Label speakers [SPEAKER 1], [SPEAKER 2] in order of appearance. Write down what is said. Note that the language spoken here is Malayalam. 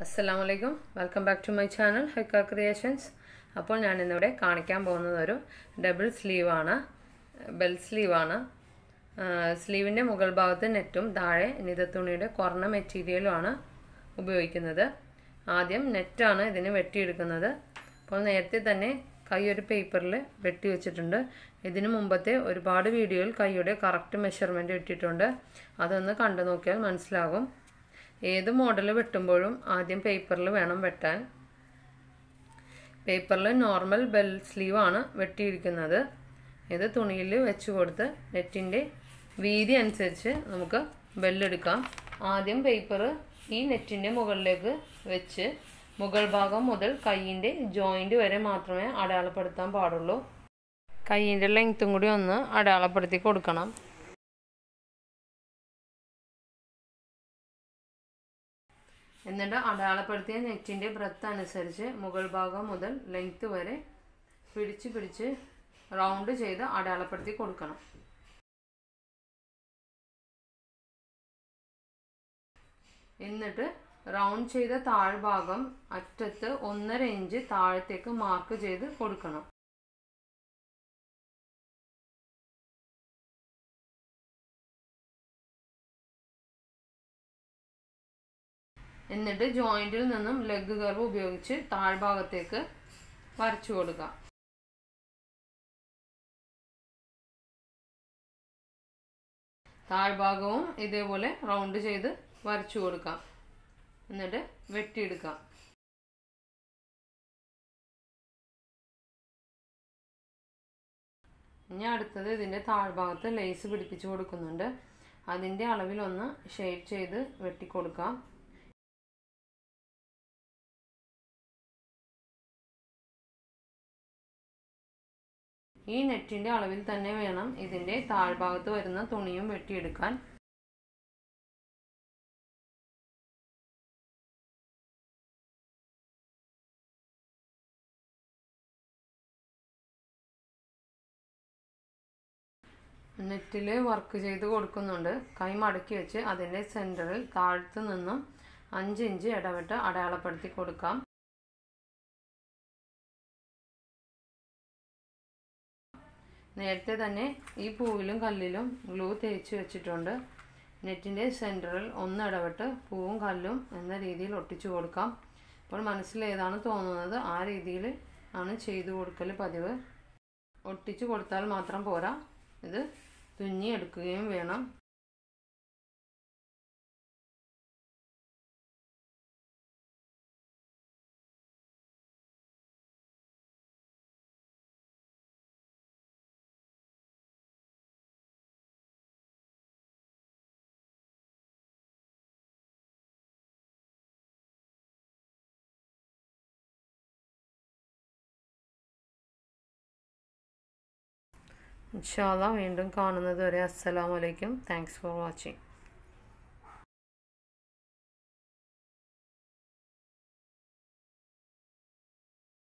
[SPEAKER 1] Assalamualaikum. Welcome back to my channel Hika Creations. അപ്പോൾ ഞാൻ ഇന്നിവിടെ കാണിക്കാൻ പോകുന്നത് ഒരു ഡബിൾ സ്ലീവ് ആണ്, ബെൽ സ്ലീവ് ആണ്. സ്ലീവിന്റെ മുകൾ ഭാഗത്ത് നെറ്റും താഴെ നിതത്തുണിയുടെ കുറഞ്ഞ മെറ്റീരിയലും ആണ് ഉപയോഗിക്കുന്നത്. ആദ്യം നെറ്റ് ആണ് ഇതിനെ വെട്ടിയെടുക്കുന്നത്. അപ്പോൾ നേരത്തെ തന്നെ കൈ ഒരു പേപ്പറിൽ വെട്ടി വെച്ചിട്ടുണ്ട്. ഇതിനു മുമ്പത്തെ ഒരുപാട് വീഡിയോയിൽ കൈയുടെ കറക്റ്റ് മെഷർമെന്റ് ഇട്ടിട്ടുണ്ട്. അതൊന്ന് കണ്ടു നോക്കിയാൽ മനസ്സിലാകും. ഏത് മോഡൽ വെട്ടുമ്പോഴും ആദ്യം പേപ്പറിൽ വേണം വെട്ടാൻ. പേപ്പറിൽ നോർമൽ ബെൽ സ്ലീവ് ആണ് വെട്ടിയിരിക്കുന്നത്. ഇത് തുണിയിൽ വെച്ച് കൊടുത്ത് നെറ്റിൻ്റെ വീതി അനുസരിച്ച് നമുക്ക് ബെല്ലെടുക്കാം. ആദ്യം പേപ്പർ ഈ നെറ്റിൻ്റെ മുകളിലേക്ക് വെച്ച് മുകൾ ഭാഗം മുതൽ കൈയിൻ്റെ ജോയിൻ്റ് വരെ മാത്രമേ അടയാളപ്പെടുത്താൻ പാടുള്ളൂ. കൈയിൻ്റെ ലെങ്ത്തും കൂടി ഒന്ന് അടയാളപ്പെടുത്തി കൊടുക്കണം. എന്നിട്ട് അടയാളപ്പെടുത്തിയ നെറ്റിൻ്റെ ബ്രെത്ത് അനുസരിച്ച് മുകൾ ഭാഗം മുതൽ ലെങ്ത്ത് വരെ പിടിച്ച് റൗണ്ട് ചെയ്ത് അടയാളപ്പെടുത്തി കൊടുക്കണം. എന്നിട്ട് റൗണ്ട് ചെയ്ത താഴ്ഭാഗം അറ്റത്ത് 1.5 ഇഞ്ച് താഴത്തേക്ക് മാർക്ക് ചെയ്ത് കൊടുക്കണം. എന്നിട്ട് ജോയിന്റിൽ നിന്നും ലെഗ് കർവ് ഉപയോഗിച്ച് താഴ്ഭാഗത്തേക്ക് വരച്ചു കൊടുക്കാം. താഴ്ഭാഗവും ഇതേപോലെ റൗണ്ട് ചെയ്ത് വരച്ചു കൊടുക്കാം. എന്നിട്ട് വെട്ടിയെടുക്കാം. ഇനി അടുത്തത് ഇതിൻ്റെ താഴ്ഭാഗത്ത് ലേസ് പിടിപ്പിച്ച് കൊടുക്കുന്നുണ്ട്. അതിൻ്റെ അളവിലൊന്ന് ഷേപ്പ് ചെയ്ത് വെട്ടിക്കൊടുക്കാം. ഈ നെറ്റിൻ്റെ അളവിൽ തന്നെ വേണം ഇതിൻ്റെ താഴ്ഭാഗത്ത് വരുന്ന തുണിയും വെട്ടിയെടുക്കാൻ. നെറ്റിൽ വർക്ക് ചെയ്ത് കൊടുക്കുന്നുണ്ട്. കൈ മടക്കി വെച്ച് അതിൻ്റെ സെൻറ്ററിൽ താഴത്ത് നിന്നും 5 ഇഞ്ച് ഇടവിട്ട് അടയാളപ്പെടുത്തി കൊടുക്കാം. നേരത്തെ തന്നെ ഈ പൂവിലും കല്ലിലും ഗ്ലൂ തേച്ച് വെച്ചിട്ടുണ്ട്. നെറ്റിൻ്റെ സെൻറ്ററിൽ ഒന്ന് ഇടവിട്ട് പൂവും കല്ലും എന്ന രീതിയിൽ ഒട്ടിച്ചു കൊടുക്കാം. അപ്പോൾ മനസ്സിൽ ഏതാണ് തോന്നുന്നത് ആ രീതിയിൽ ആണ് ചെയ്തു കൊടുക്കൽ പതിവ്. ഒട്ടിച്ചു കൊടുത്താൽ മാത്രം പോരാ, ഇത് തുന്നി എടുക്കുകയും വേണം. ഇൻഷാ അല്ലാഹ് വീണ്ടും കാണുന്നത് വരെ അസ്സലാമു അലൈക്കും. Thanks for watching.